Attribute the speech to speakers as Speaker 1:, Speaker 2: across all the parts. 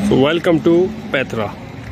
Speaker 1: So welcome to Petra.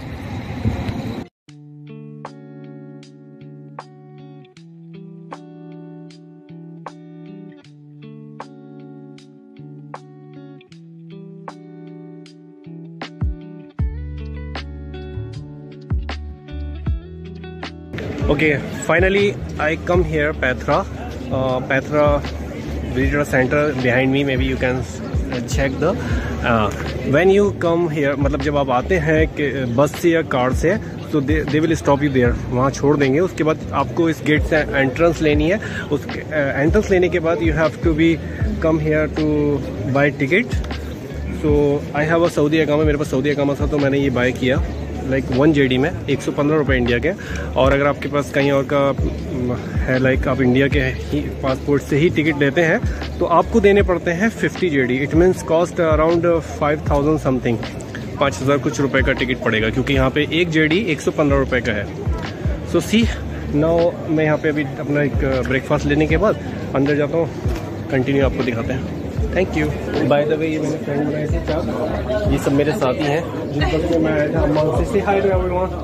Speaker 1: Okay, finally I come here, Petra. Petra visitor center behind me. Maybe you can check the when you come here. मतलब जब आप आते हैं कि बस से या कार से, तो they will stop you there, वहाँ छोड़ देंगे. उसके बाद आपको इस गेट से एंट्रेंस लेनी है. उस एंट्रेंस लेने के बाद you have to be come here to buy ticket. So I have a Saudi अकामा. मेरे पास सऊदी अकामा था तो मैंने ये बाय किया लाइक 1 JD में 115 रुपये इंडिया के. और अगर आपके पास कहीं और का है, लाइक आप इंडिया के ही पासपोर्ट से ही टिकट लेते हैं, तो आपको देने पड़ते हैं 50 JD. It means cost around 5000 something, 5000 कुछ रुपए का टिकट पड़ेगा, क्योंकि यहाँ पे 1 JD 115 रुपये का है. सो सी नाउ मैं यहाँ पे अभी अपना एक ब्रेकफास्ट लेने के बाद अंदर जाता हूँ. कंटिन्यू आपको दिखाते हैं. Thank you. By the way, ये मेरे फ्रेंड बनाए थे चाप. ये सब मेरे साथी हैं जिनके लिए मैं आया था. अम्मा से हाय टू एवरीवन.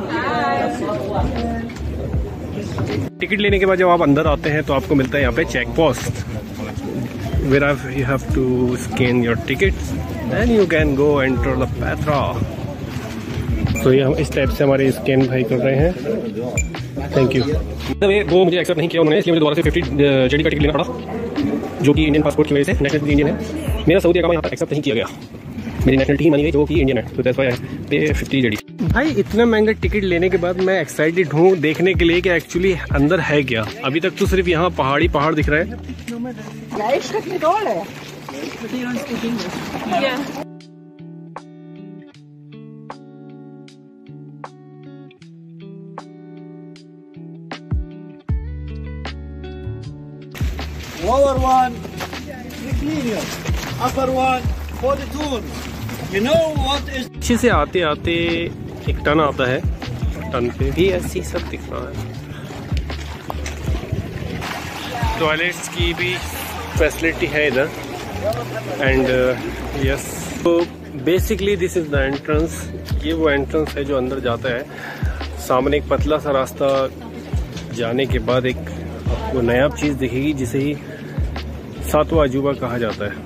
Speaker 1: टिकट लेने के बाद जब आप अंदर आते हैं तो आपको मिलता है यहाँ पे check post, where you have to scan your tickets then you can go enter the Petra. तो ये हम इस टाइप से हमारे स्कैन भाई कर रहे हैं. Thank you. वो मुझे एक्सेप्ट नहीं किया उन्होंने, इसलिए मुझे दोबारा से 50 JD का टिकट लेना पड़ा, जो कि इंडियन पासपोर्ट की वजह से नेशनल इंडियन है. मेरा सऊदी अकामा यहाँ पर एक्सेप्ट नहीं किया गया. मेरी नेशनलिटी मानी गई जो कि इंडियन है, तो दैट्स व्हाई आई पे 50 JD. भाई इतना महंगा टिकट लेने के बाद मैं एक्साइटेड हूँ देखने के लिए कि एक्चुअली अंदर है क्या. अभी तक तो सिर्फ यहाँ पहाड़ दिख रहा है.
Speaker 2: Lower one, reclinium. Upper one, for the tour. You know what is?
Speaker 1: अच्छे से आते आते एक टन आता है. टन पे भी ऐसी सब दिख रहा है. टॉयलेट्स की भी फैसिलिटी है इधर. एंड यस, तो basically this is the entrance. ये वो एंट्रेंस है जो अंदर जाता है. सामने एक पतला सा रास्ता जाने के बाद एक आपको नायाब चीज दिखेगी, जिसे ही 7वां अजूबा कहा जाता है.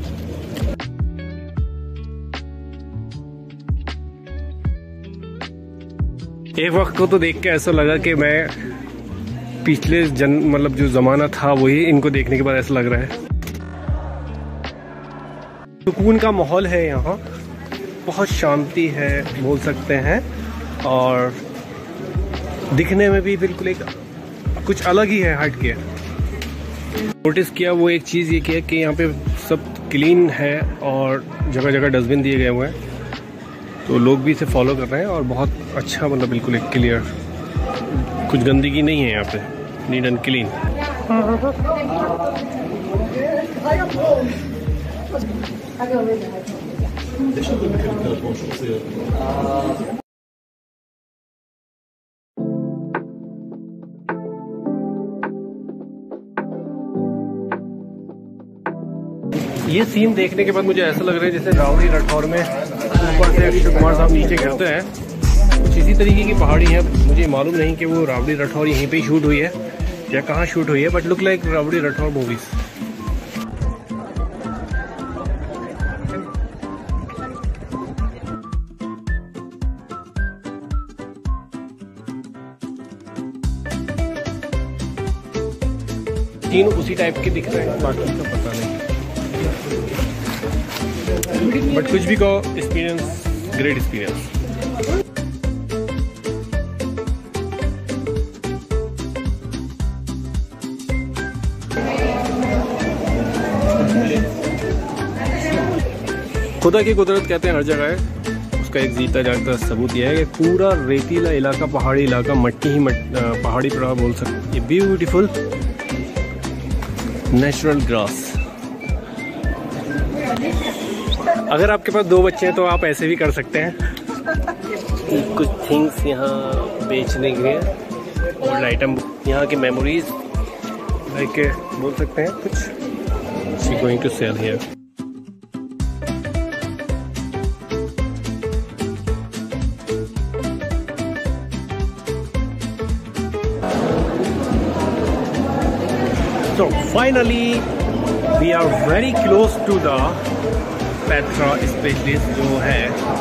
Speaker 1: एक वक्त को तो देख के ऐसा लगा कि मैं पिछले मतलब जो जमाना था वही इनको देखने के बाद ऐसा लग रहा है. सुकून का माहौल है यहाँ, बहुत शांति है बोल सकते हैं, और दिखने में भी बिल्कुल एक कुछ अलग ही है, हट के. नोटिस किया वो एक चीज़ ये किया कि यहाँ पे सब क्लीन है और जगह जगह डस्टबिन दिए गए हुए हैं, तो लोग भी इसे फॉलो कर रहे हैं. और बहुत अच्छा, मतलब बिल्कुल एक क्लियर, कुछ गंदगी नहीं है यहाँ पे. Neat and clean. ये सीन देखने के बाद मुझे ऐसा लग रहा है जैसे रावड़ी राठौर में ऊपर से अक्षय कुमार साहब नीचे गिरते हैं, कुछ इसी तरीके की पहाड़ी है. मुझे मालूम नहीं कि वो रावड़ी राठौर यहीं पे ही शूट हुई है या कहाँ शूट हुई है, but look like Rowdy Rathore movies. तीनों उसी टाइप के दिख रहे हैं, बाकी तो पता नहीं. बट कुछ भी कहो, एक्सपीरियंस, ग्रेट एक्सपीरियंस. खुदा की कुदरत कहते हैं हर जगह है. उसका एक जीता जागता सबूत यह है कि पूरा रेतीला इलाका, पहाड़ी इलाका, मट्टी ही पहाड़ी पड़ा बोल सकते. Beautiful natural grass. अगर आपके पास 2 बच्चे हैं तो आप ऐसे भी कर सकते हैं. कुछ थिंग्स यहाँ बेचने के लिए, ओल्ड आइटम, यहाँ की मेमोरीज लाइक बोल सकते हैं कुछ. She going to sell here. Finally we are very close to the Petra specialist, जो है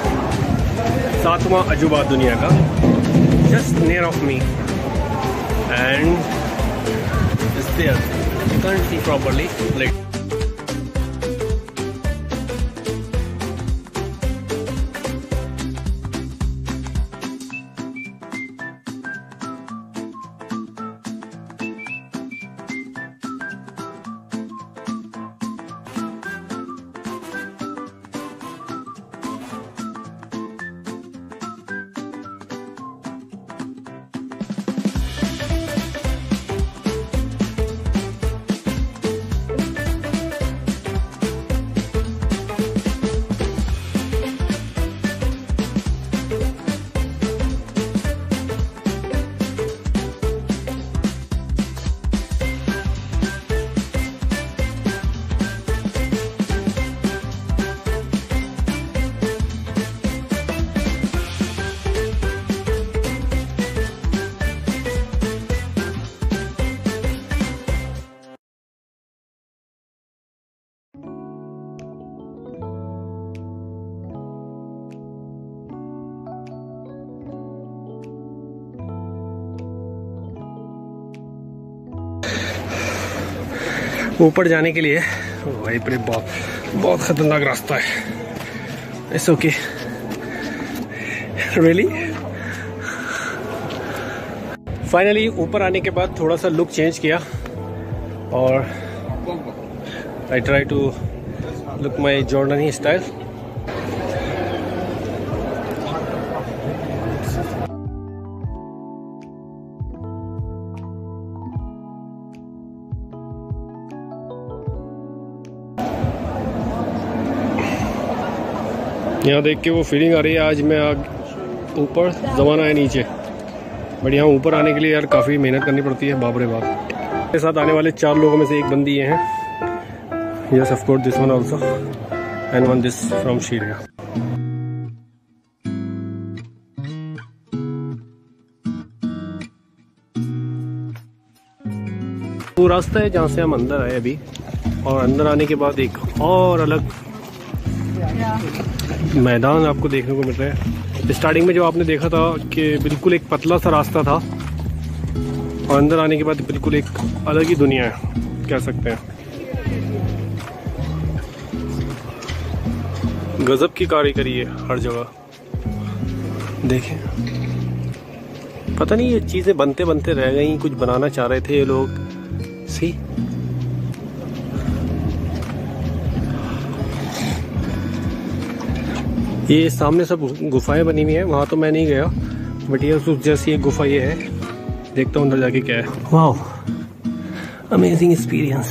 Speaker 1: 7वां अजूबा दुनिया का, just near of me and it's there, you can't see properly like. ऊपर जाने के लिए भाई बहुत खतरनाक रास्ता है. It's okay really. फाइनली ऊपर आने के बाद थोड़ा सा लुक चेंज किया और I try to look my Jordanian style. यहाँ देख के वो फीलिंग आ रही है आज मैं ऊपर, ज़माना है नीचे. बट यहाँ ऊपर आने के लिए यार काफ़ी मेहनत करनी पड़ती है, बाप रे बाप. मेरे साथ आने वाले 4 लोगों में से एक बंदी ये हैं. Yes of course this one also and one this from Syria. वो रास्ता है जहाँ से हम अंदर आए अभी, और अंदर आने के बाद एक और अलग मैदान आपको देखने को मिल रहा है. स्टार्टिंग में जो आपने देखा था कि बिल्कुल एक पतला सा रास्ता था, और अंदर आने के बाद बिल्कुल एक अलग ही दुनिया है कह सकते हैं. गजब की कारीगरी है हर जगह. देखें, पता नहीं ये चीजें बनते बनते रह गई, कुछ बनाना चाह रहे थे ये लोग. सी ये सामने सब गुफाएं बनी हुई हैं, वहाँ तो मैं नहीं गया, बट ये उस जैसी एक गुफा ये है. देखता हूँ अंदर जाके क्या है. Wow, amazing experience.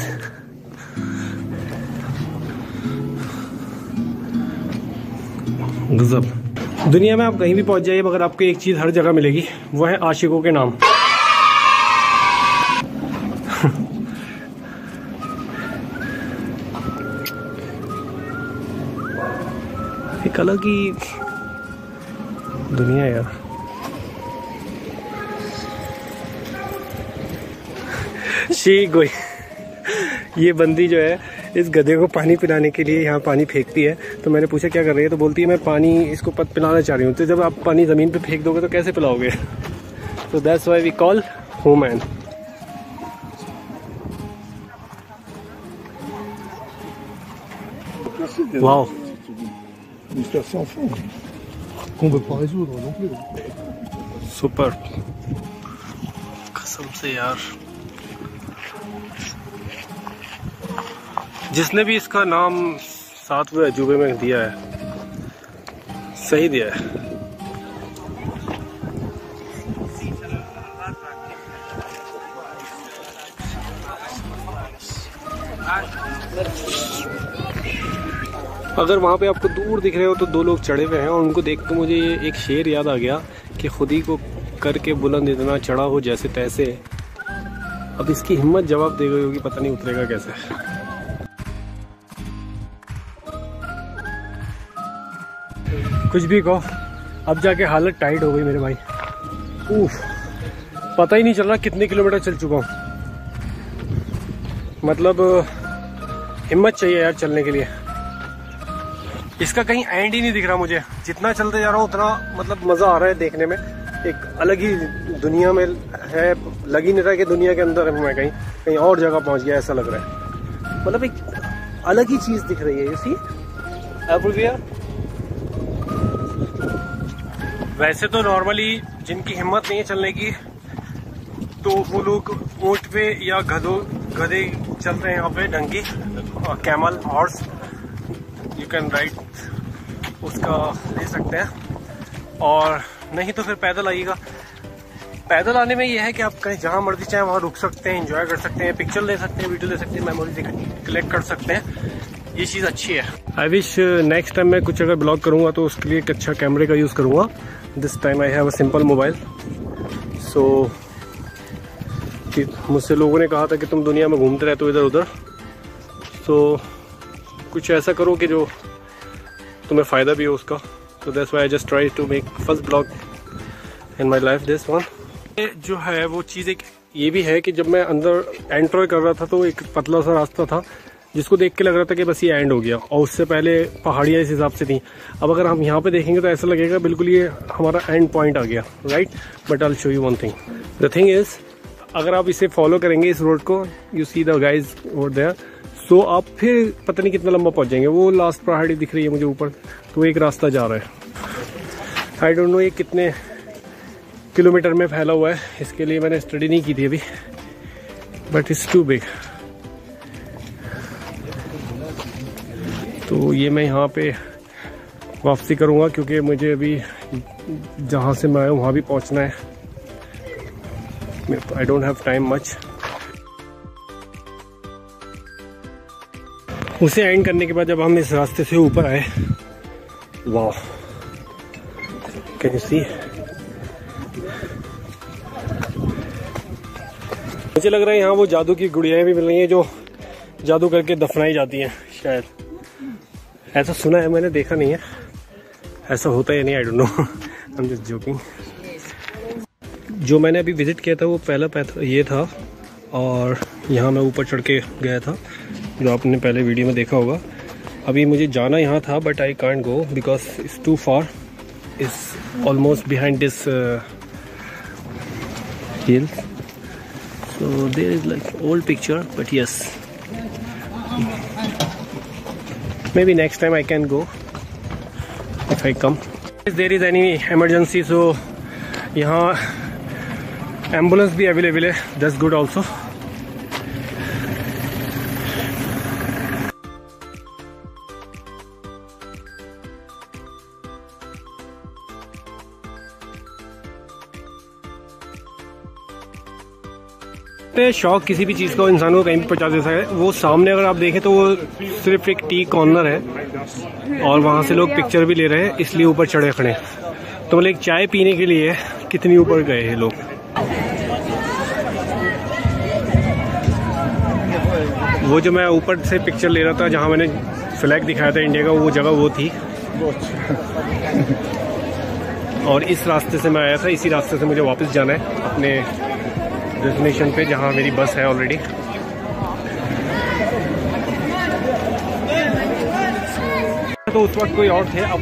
Speaker 1: गजब. दुनिया में आप कहीं भी पहुंच जाइए मगर आपको एक चीज हर जगह मिलेगी, वो है आशिकों के नाम. एक अलग ही दुनिया यार. शी गोई, ये बंदी जो है इस गधे को पानी पिलाने के लिए यहाँ पानी फेंकती है. तो मैंने पूछा क्या कर रही है, तो बोलती है मैं पानी इसको पिलाना चाह रही हूँ. तो जब आप पानी ज़मीन पे फेंक दोगे तो कैसे पिलाओगे. तो that's why we call woman. Wow,
Speaker 3: mystère sans fond qu'on ne veut pas résoudre non plus.
Speaker 1: Super. कसम से यार, जिसने भी इसका नाम 7वें अजूबे में दिया है सही दिया है. अगर वहाँ पे आपको दूर दिख रहे हो तो 2 लोग चढ़े हुए हैं, और उनको देख के मुझे ये एक शेर याद आ गया कि खुद ही को करके बुलंद इतना चढ़ा हो जैसे तैसे. अब इसकी हिम्मत जवाब दे गई होगी, पता नहीं उतरेगा कैसे. कुछ भी कहो, अब जाके हालत टाइट हो गई मेरे भाई. उफ, पता ही नहीं चल रहा कितने किलोमीटर चल चुका हूँ. मतलब हिम्मत चाहिए यार चलने के लिए। इसका कहीं एंड ही नहीं दिख रहा मुझे, जितना चलते जा रहा हूँ उतना मतलब मज़ा आ रहा है देखने में। एक अलग ही दुनिया में है, लग ही नहीं रहा कि दुनिया के अंदर है मैं, कहीं और जगह पहुँच गया ऐसा लग रहा है। मतलब एक अलग ही चीज़ दिख रही है। You see everywhere. वैसे तो नॉर्मली जिनकी हिम्मत नहीं है चलने की तो वो लोग ऊँट पे या गधे चलते हैं यहाँ पे, donkey, camel, horse, you can ride, उसका ले सकते हैं। और नहीं तो फिर पैदल आइएगा। पैदल आने में ये है कि आप कहीं जहाँ मर्जी चाहे वहाँ रुक सकते हैं, एंजॉय कर सकते हैं, पिक्चर ले सकते हैं, वीडियो ले सकते हैं, मेमोरीज कलेक्ट कर सकते हैं। ये चीज़ अच्छी है। आई विश नेक्स्ट टाइम मैं कुछ अगर ब्लॉग करूँगा तो उसके लिए एक अच्छा कैमरे का यूज़ करूँगा। This time I have a simple mobile. So मुझसे लोगों ने कहा था कि तुम दुनिया में घूमते रहते हो इधर उधर, तो कुछ ऐसा करो कि जो तुम्हें फ़ायदा भी हो उसका। तो that's why I just try to make first blog in my life this one. जो है वो चीज़ एक ये भी है कि जब मैं अंदर एंटर कर रहा था तो एक पतला सा रास्ता था जिसको देख के लग रहा था कि बस ये एंड हो गया, और उससे पहले पहाड़ियाँ इस हिसाब से थी। अब अगर हम यहाँ पे देखेंगे तो ऐसा लगेगा बिल्कुल ये हमारा एंड पॉइंट आ गया, right. But I will show you one thing. The thing is, अगर आप इसे फॉलो करेंगे इस रोड को, you see the guys over there, so आप फिर पता नहीं कितना लंबा पहुंच जाएंगे। वो लास्ट पहाड़ी दिख रही है मुझे ऊपर, तो एक रास्ता जा रहा है। आई डोंट नो ये कितने किलोमीटर में फैला हुआ है, इसके लिए मैंने स्टडी नहीं की थी अभी, बट इट्स टू बिग। तो ये मैं यहाँ पे वापसी करूँगा क्योंकि मुझे अभी जहाँ से मैं आया वहाँ भी पहुँचना है। I don't have time much. उसे एंड करने के बाद जब हम इस रास्ते से ऊपर आए, वाह, कैन यू सी। मुझे लग रहा है यहाँ वो जादू की गुड़ियाएं भी मिल रही हैं जो जादू करके दफनाई जाती हैं शायद, ऐसा सुना है मैंने, देखा नहीं है, ऐसा होता है नहीं, I don't know, I am just joking. जो मैंने अभी विजिट किया था वो पहला पैथरा ये था, और यहाँ मैं ऊपर चढ़ के गया था जो आपने पहले वीडियो में देखा होगा। अभी मुझे जाना यहाँ था but I can't go because it's too far, it's almost behind this hill. So there is like old picture but yes, maybe next time I can go if I come. If there is any emergency, so यहाँ ambulance भी available है, that's good also. शौक किसी भी चीज़ को इंसान को कहीं भी पहुंचा देता है। वो सामने अगर आप देखें तो वो सिर्फ एक टी कॉर्नर है और वहाँ से लोग पिक्चर भी ले रहे हैं, इसलिए ऊपर चढ़े खड़े। तो मतलब एक चाय पीने के लिए कितनी ऊपर गए हैं लोग। वो जो मैं ऊपर से पिक्चर ले रहा था जहाँ मैंने फ्लैग दिखाया था इंडिया का, वो जगह वो थी। और इस रास्ते से मैं आया था, इसी रास्ते से मुझे वापस जाना है अपने डेस्टिनेशन पे जहाँ मेरी बस है ऑलरेडी। तो उस वक्त कोई और थे, अब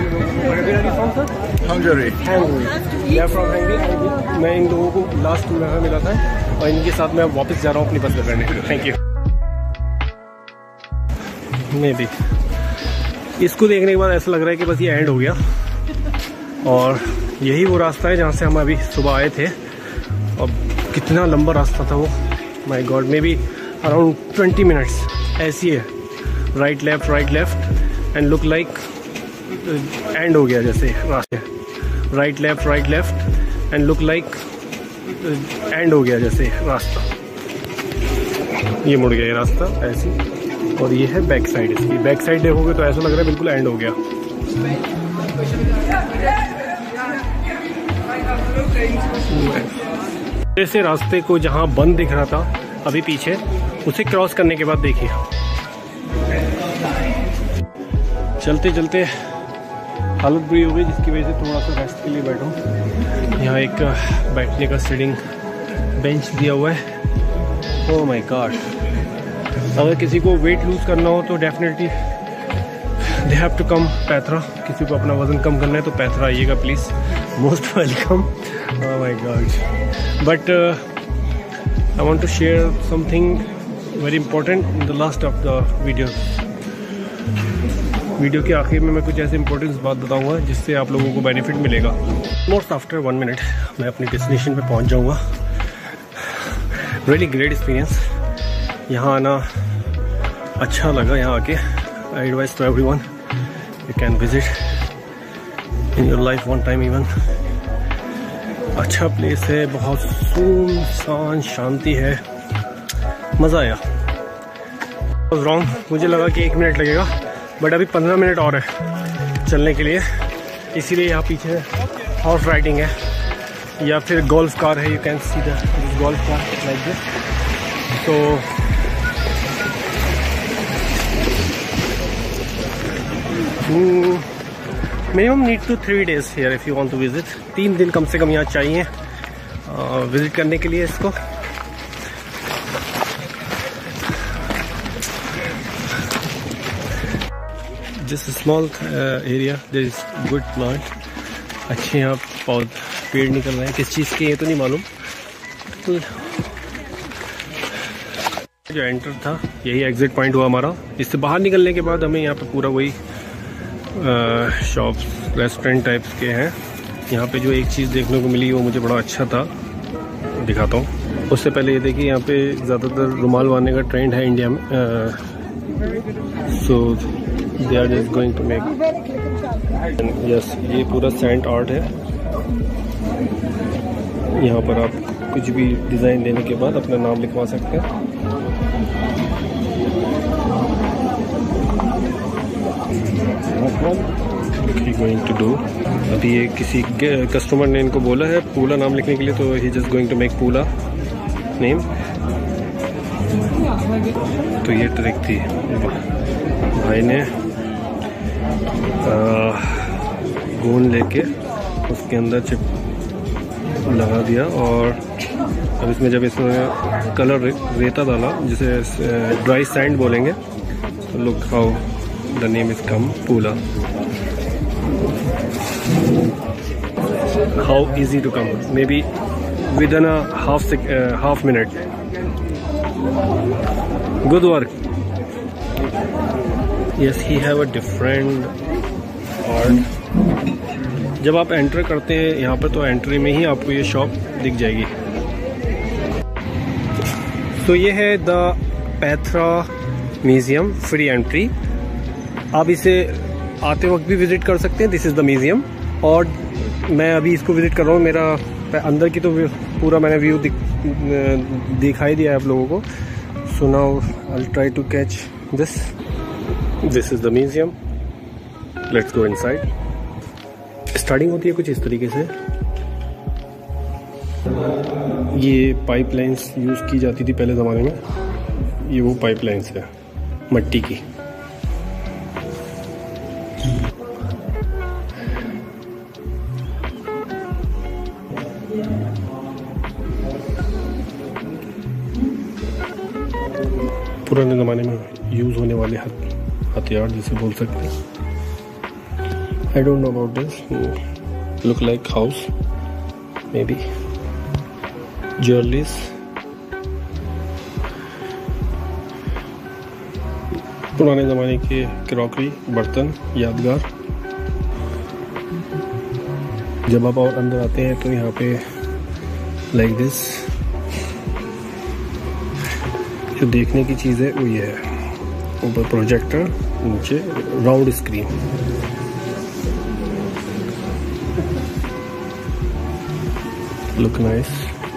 Speaker 1: मैं इन लोगों को लास्ट टूर में मिला था और इनके साथ मैं वापस जा रहा हूँ अपनी बस पकड़ने के लिए। Thank you. मे बी इसको देखने के बाद ऐसा लग रहा है कि बस ये एंड हो गया, और यही वो रास्ता है जहाँ से हम अभी सुबह आए थे। और कितना लंबा रास्ता था वो, my God, maybe around 20 minutes ऐसी है, right left and look like end हो गया जैसे रास्ते, right left and look like end हो गया जैसे रास्ता। ये मुड़ गया ये रास्ता ऐसी, और ये है बैक साइड। इसकी बैक साइड देखोगे तो ऐसा लग रहा है बिल्कुल एंड हो गया। ऐसे रास्ते को जहाँ बंद दिख रहा था अभी पीछे, उसे क्रॉस करने के बाद देखिए चलते चलते हालत बुरी हो गई, जिसकी वजह से थोड़ा सा रेस्ट के लिए बैठूं। यहाँ एक बैठने का सीटिंग बेंच दिया हुआ है। ओह माय गॉड, अगर किसी को वेट लूज करना हो तो definitely they have to come Petra. किसी को अपना वजन कम करना है तो पैथरा आइएगा please, most welcome. Oh my God. But I want to share something very important in the last of the video के आखिर में मैं कुछ ऐसे इंपॉर्टेंट बात बताऊंगा जिससे आप लोगों को बेनिफिट मिलेगा। मोस्ट आफ्टर 1 मिनट मैं अपनी डेस्टिनेशन पे पहुंच जाऊंगा। रियली ग्रेट एक्सपीरियंस, यहाँ आना अच्छा लगा। यहाँ आके I advice to everyone you can visit in your life one time even. अच्छा प्लेस है, बहुत सुनसान शांति है, मज़ा आया। रॉन्ग, मुझे लगा कि 1 मिनट लगेगा बट अभी 15 मिनट और है चलने के लिए, इसीलिए यहाँ पीछे हॉर्स राइडिंग है या फिर गोल्फ कार है। You can see the golf car like this. तो minimum need to 3 days here if you want to visit. 3 दिन कम से कम यहाँ चाहिए विजिट करने के लिए इसको। Just small area, there is good plant, अच्छे यहाँ पेड़ निकल रहे हैं। किस चीज़ के ये तो नहीं मालूम। तो जो एंटर था यही एग्जिट पॉइंट हुआ हमारा। इससे बाहर निकलने के बाद हमें यहाँ पे पूरा वही शॉप्स रेस्टोरेंट टाइप्स के हैं। यहाँ पे जो एक चीज़ देखने को मिली वो मुझे बड़ा अच्छा था, दिखाता हूँ। उससे पहले ये देखिए यहाँ पे ज़्यादातर रुमाल बांधने का ट्रेंड है इंडिया में। So they are just going to make yes, ये पूरा सैंड आर्ट है। यहाँ पर आप कुछ भी डिज़ाइन देने के बाद अपना नाम लिखवा सकते हैं। गोइंग टू डू, अभी ये किसी कस्टमर ने इनको बोला है पूला नाम लिखने के लिए, तो he just going to make पूला नेम। तो ये ट्रिक थी, भाई ने गोंद लेके उसके अंदर चिप लगा दिया और अब इसमें जब इसमें कलर रेता डाला जिसे ड्राई सैंड बोलेंगे, तो look how the name is come पूला। How easy to come, may be within half minute. Good work. Yes, he have a different art. जब आप एंटर करते हैं यहाँ पर तो एंट्री में ही आपको ये शॉप दिख जाएगी। तो ये है द पैथरा म्यूज़ियम, फ्री एंट्री। आप इसे आते वक्त भी विज़िट कर सकते हैं। दिस इज़ द म्यूज़ियम और मैं अभी इसको विज़िट कर रहा हूँ। मेरा अंदर की तो पूरा मैंने व्यू दिखाई दिया है आप लोगों को। So now I will try to catch this. This is the museum, let's go inside. Starting होती है कुछ इस तरीके से। ये पाइपलाइंस यूज़ की जाती थी पहले ज़माने में। ये वो पाइपलाइंस है मट्टी की। पुराने ज़माने में यूज़ होने वाले हथियार जिसे बोल सकते हैं। I don't know about this. Look like house, maybe. Jewelries. पुराने ज़माने के क्रॉकरी, बर्तन, यादगार। जब आप और अंदर आते हैं तो यहाँ पे like this जो देखने की चीज़ है वो ये है। ऊपर प्रोजेक्टर, नीचे राउंड स्क्रीन। Look nice.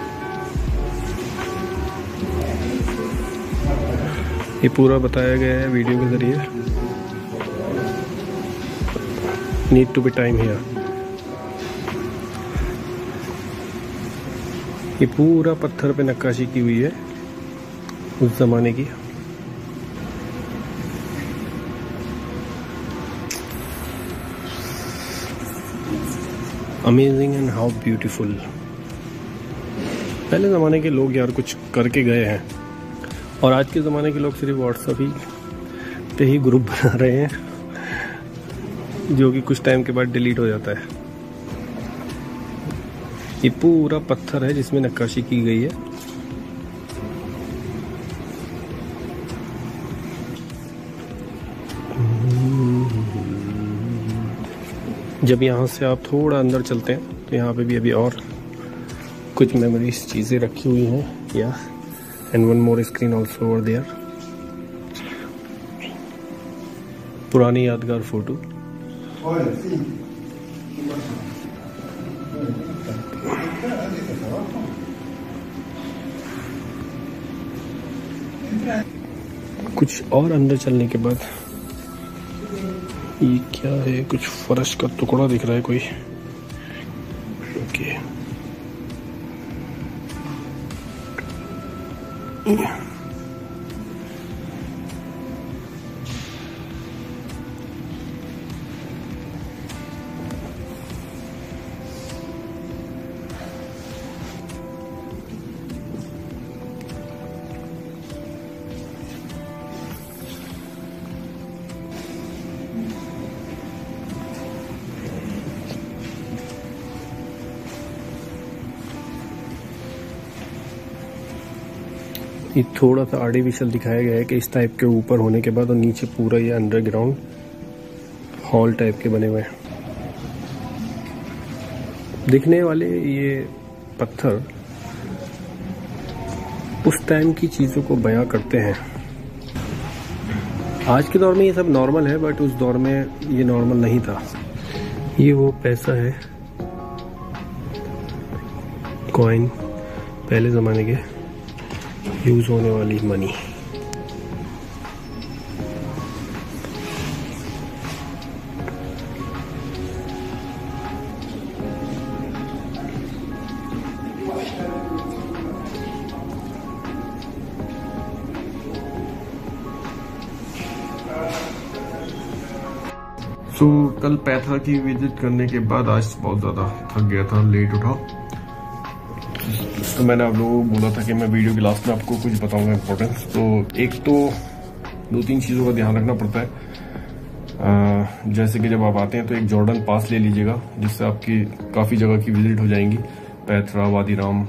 Speaker 1: ये पूरा बताया गया है वीडियो के जरिए। Need to be time here. ये पूरा पत्थर पे नक्काशी की हुई है उस जमाने की। Amazing and how beautiful. पहले ज़माने के लोग यार कुछ करके गए हैं और आज के ज़माने के लोग सिर्फ व्हाट्सएप ही पे ही ग्रुप बना रहे हैं, जो कि कुछ टाइम के बाद डिलीट हो जाता है। ये पूरा पत्थर है जिसमें नक्काशी की गई है। जब यहाँ से आप थोड़ा अंदर चलते हैं तो यहाँ पे भी अभी और कुछ मेमोरीज चीज़ें रखी हुई हैं, या and one more screen also over there. पुरानी यादगार फोटो। कुछ और अंदर चलने के बाद ये क्या है, कुछ फर्श का टुकड़ा दिख रहा है कोई। ओके, ये थोड़ा सा आर्टिफिशियल दिखाया गया है कि इस टाइप के ऊपर होने के बाद और नीचे पूरा ये अंडरग्राउंड हॉल टाइप के बने हुए हैं। दिखने वाले ये पत्थर उस टाइम की चीज़ों को बयां करते हैं। आज के दौर में ये सब नॉर्मल है, बट उस दौर में ये नॉर्मल नहीं था। ये वो पैसा है, कॉइन, पहले ज़माने के यूज होने वाली मनी। कल पैथरा की विजिट करने के बाद आज बहुत ज़्यादा थक गया था, लेट उठा, तो मैंने आप लोगों को बोला था कि मैं वीडियो के लास्ट में आपको कुछ बताऊंगा इम्पोर्टेंस। तो एक तो 2-3 चीज़ों का ध्यान रखना पड़ता है। जैसे कि जब आप आते हैं तो एक जॉर्डन पास ले लीजिएगा, जिससे आपकी काफ़ी जगह की विजिट हो जाएंगी। पैथरा, वादी राम,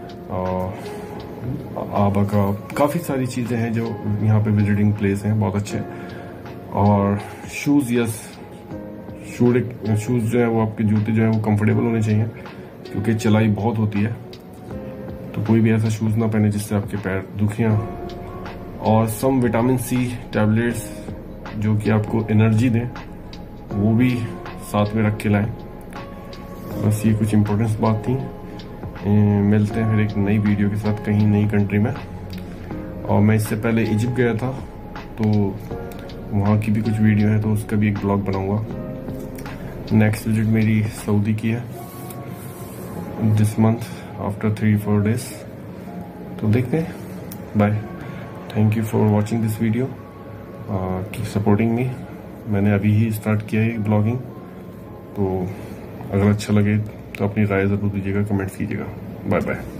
Speaker 1: आबा का, काफ़ी सारी चीज़ें हैं जो यहाँ पे विजिटिंग प्लेस हैं, बहुत अच्छे। और शूज़, यस, शूज़ जो है वो, आपके जूते जो है वो कंफर्टेबल होने चाहिए, क्योंकि चलाई बहुत होती है। तो कोई भी ऐसा शूज़ ना पहने जिससे आपके पैर दुखियाँ। और सम विटामिन सी टैबलेट्स जो कि आपको एनर्जी दें, वो भी साथ में रख के लाएं। बस ये कुछ इम्पोर्टेंस बात थी। मिलते हैं फिर एक नई वीडियो के साथ कहीं नई कंट्री में। और मैं इससे पहले इजिप्ट गया था, तो वहाँ की भी कुछ वीडियो है, तो उसका भी एक ब्लॉग बनाऊँगा। नेक्स्ट विजिट मेरी सऊदी की है दिस मंथ आफ्टर 3-4 days, तो देखते हैं। Bye, thank you for watching this video, keep supporting me. मैंने अभी ही स्टार्ट किया है ब्लॉगिंग, तो अगर अच्छा लगे तो अपनी राय ज़रूर दीजिएगा, कमेंट्स कीजिएगा। Bye bye.